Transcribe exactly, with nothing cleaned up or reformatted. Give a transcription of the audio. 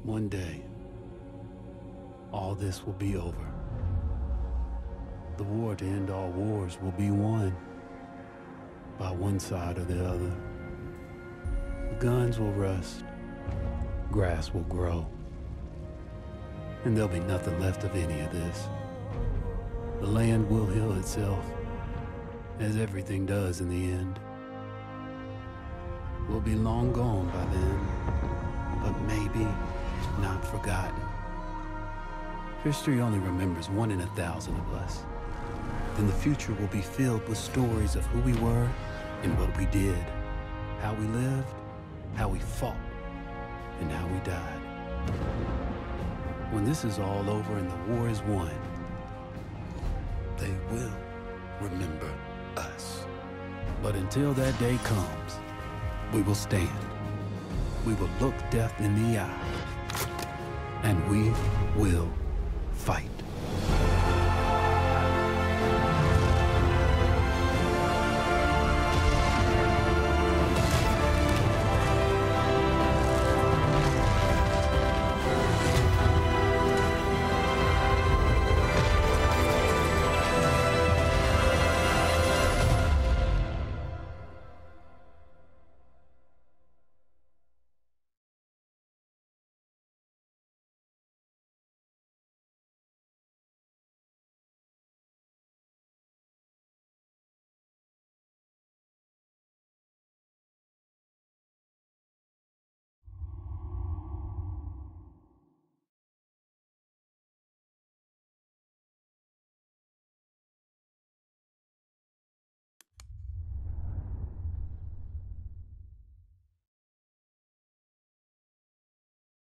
One day, all this will be over. The war to end all wars will be won by one side or the other. The guns will rust, grass will grow, and there'll be nothing left of any of this. The land will heal itself, as everything does in the end. We'll be long gone by then, but maybe not forgotten. History only remembers one in a thousand of us. Then the future will be filled with stories of who we were and what we did, how we lived, how we fought, and how we died. When this is all over and the war is won, they will remember us. But until that day comes, we will stand. We will look death in the eye. And we will fight.